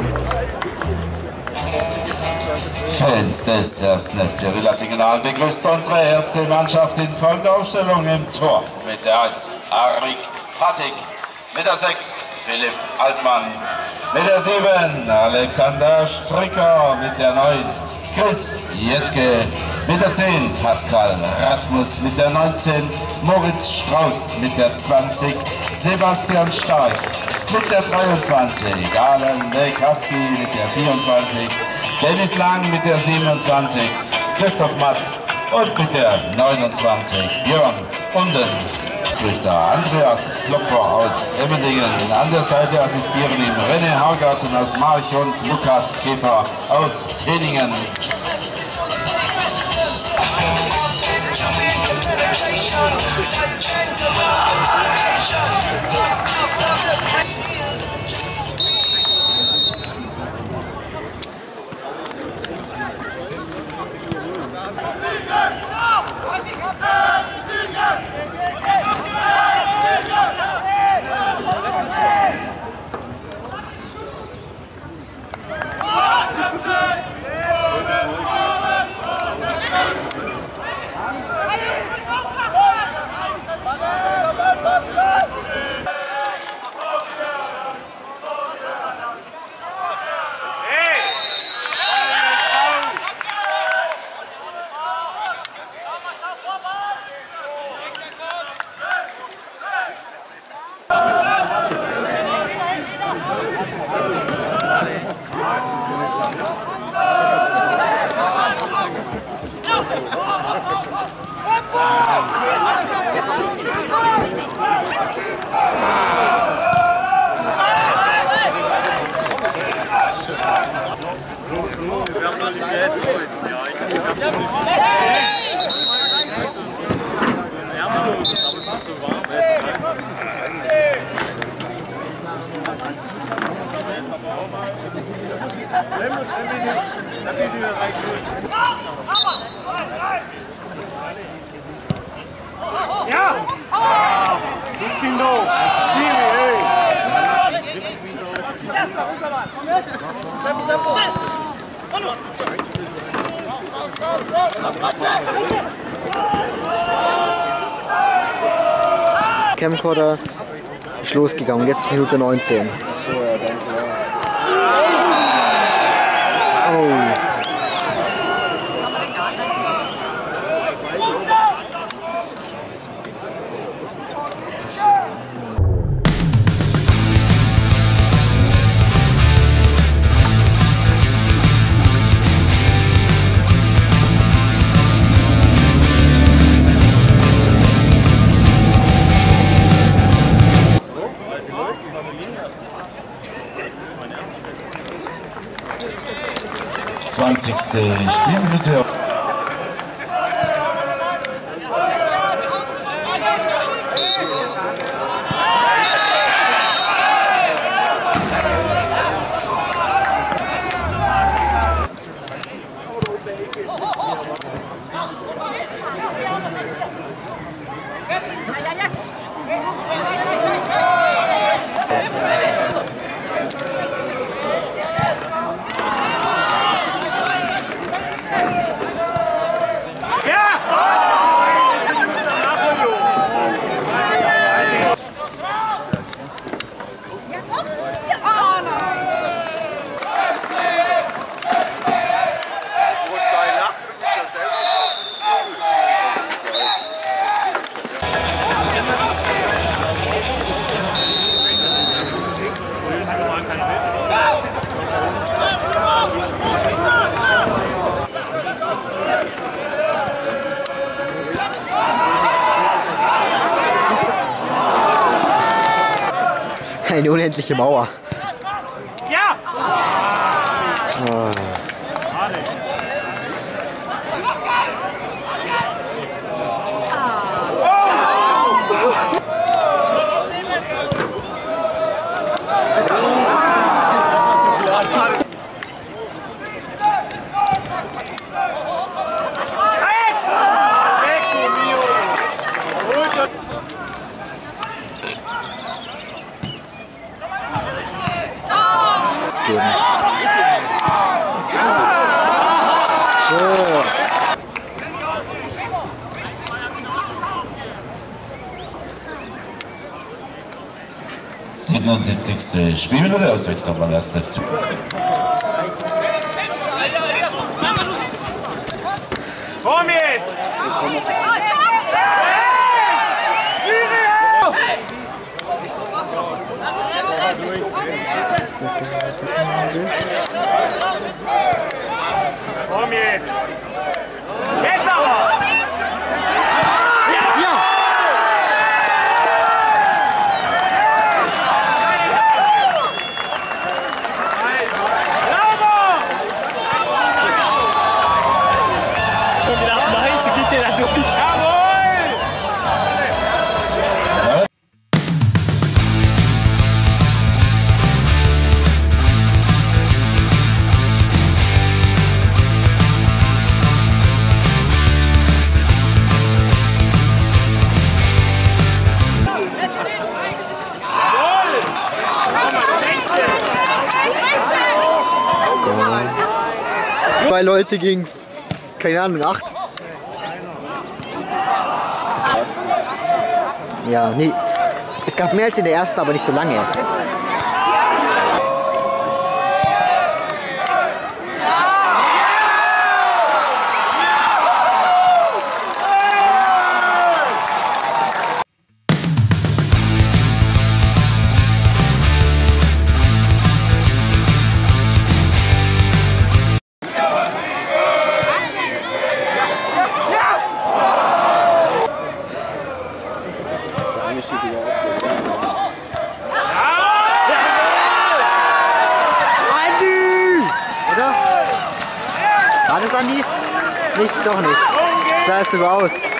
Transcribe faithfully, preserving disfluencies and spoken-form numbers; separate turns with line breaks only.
Fans des ersten F C Rielasingen-Arlen begrüßt unsere erste Mannschaft in folgender Aufstellung im Tor. Mit der eins Arik Fatik, mit der sechs Philipp Altmann, mit der sieben Alexander Stricker, mit der neun Chris Jeske, mit der zehn Pascal Rasmus, mit der neunzehn Moritz Strauß, mit der zwanzig Sebastian Stark, mit der dreiundzwanzig Alan Lekaski, mit der vierundzwanzig Dennis Lang, mit der siebenundzwanzig Christoph Matt und mit der neunundzwanzig Björn Unden. Richter Andreas Klopfer aus Emmendingen. An der Seite assistieren ihm René Haugarten aus March und Lukas Käfer aus Teningen.
Ja! Ich bin doof!
Camcorder ist losgegangen, jetzt Minute neunzehn. Oh.
zwanzigste Spielminute.
Eine unendliche Mauer.
Ja!
Oh. abgeben. So.
siebenundsiebzigste Spielminute, Auswechslung beim ersten F C.
Komm jetzt! Komm jetzt! Jetzt aber!
Zwei Leute gegen, keine Ahnung, acht. Ja, nee. Es gab mehr als in der ersten, aber nicht so lange. War das Andi? Nicht, doch nicht. Sah es so aus.